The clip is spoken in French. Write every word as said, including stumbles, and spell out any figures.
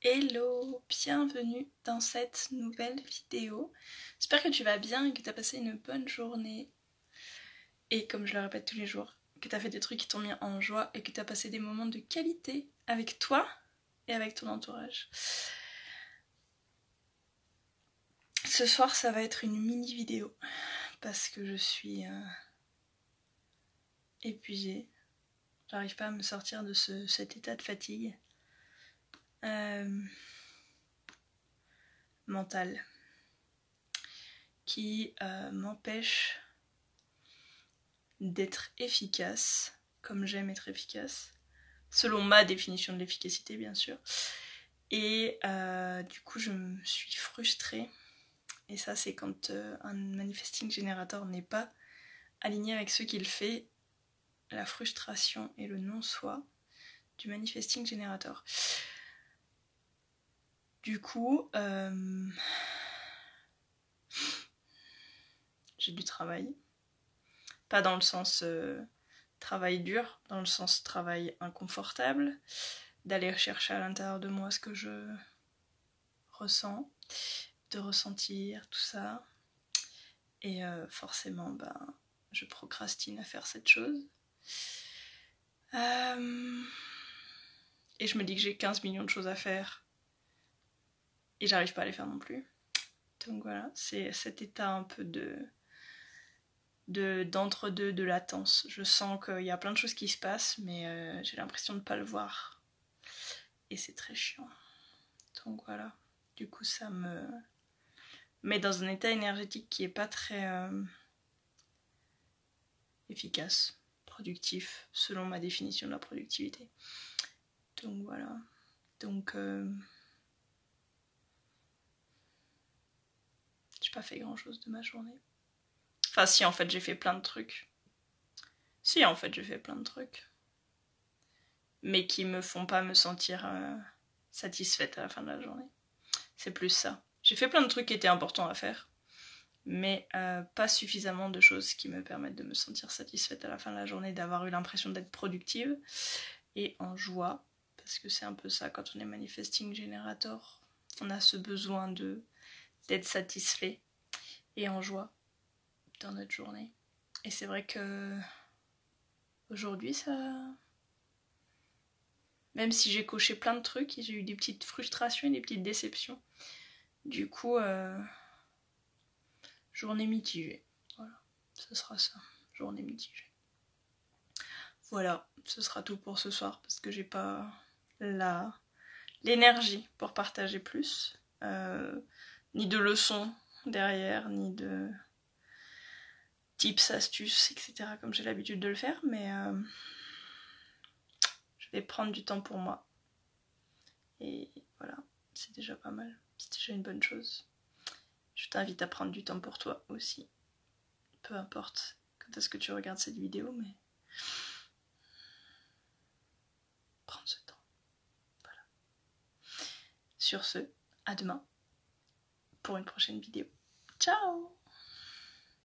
Hello, bienvenue dans cette nouvelle vidéo. J'espère que tu vas bien et que tu as passé une bonne journée. Et comme je le répète tous les jours, que tu as fait des trucs qui t'ont mis en joie et que tu as passé des moments de qualité avec toi et avec ton entourage. Ce soir, ça va être une mini vidéo parce que je suis euh, épuisée. J'arrive pas à me sortir de ce, cet état de fatigue euh, mentale qui euh, m'empêche d'être efficace, comme j'aime être efficace, selon ma définition de l'efficacité bien sûr. Et euh, du coup je me suis frustrée, et ça c'est quand euh, un manifesting générateur n'est pas aligné avec ce qu'il fait, la frustration et le non-soi du manifesting générateur. Du coup, euh, j'ai du travail, pas dans le sens euh, travail dur, dans le sens travail inconfortable, d'aller chercher à l'intérieur de moi ce que je ressens, de ressentir tout ça. Et euh, forcément, ben, je procrastine à faire cette chose. Euh... Et je me dis que j'ai quinze millions de choses à faire. Et j'arrive pas à les faire non plus. Donc voilà, c'est cet état un peu de... de d'entre-deux, de latence. Je sens qu'il y a plein de choses qui se passent, mais euh, j'ai l'impression de ne pas le voir. Et c'est très chiant. Donc voilà, du coup ça me met dans un état énergétique qui est pas très euh, efficace, productif, selon ma définition de la productivité. Donc voilà, donc euh, j'ai pas fait grand chose de ma journée. Enfin si, en fait j'ai fait plein de trucs. Si, en fait j'ai fait plein de trucs. Mais qui me font pas me sentir euh, satisfaite à la fin de la journée. C'est plus ça. J'ai fait plein de trucs qui étaient importants à faire, mais euh, pas suffisamment de choses qui me permettent de me sentir satisfaite à la fin de la journée, d'avoir eu l'impression d'être productive et en joie, parce que c'est un peu ça quand on est manifesting generator, on a ce besoin de d'être satisfait et en joie dans notre journée. Et c'est vrai que aujourd'hui ça, même si j'ai coché plein de trucs, j'ai eu des petites frustrations et des petites déceptions. Du coup, euh... journée mitigée. Voilà, ce sera ça. Journée mitigée. Voilà, ce sera tout pour ce soir parce que j'ai pas la l'énergie pour partager plus, euh, ni de leçons derrière, ni de tips, astuces, et cetera comme j'ai l'habitude de le faire, mais euh, je vais prendre du temps pour moi. Et voilà, c'est déjà pas mal, c'est déjà une bonne chose. Je t'invite à prendre du temps pour toi aussi. Peu importe quand est-ce que tu regardes cette vidéo, mais prendre ce temps. Voilà. Sur ce, à demain pour une prochaine vidéo. Ciao!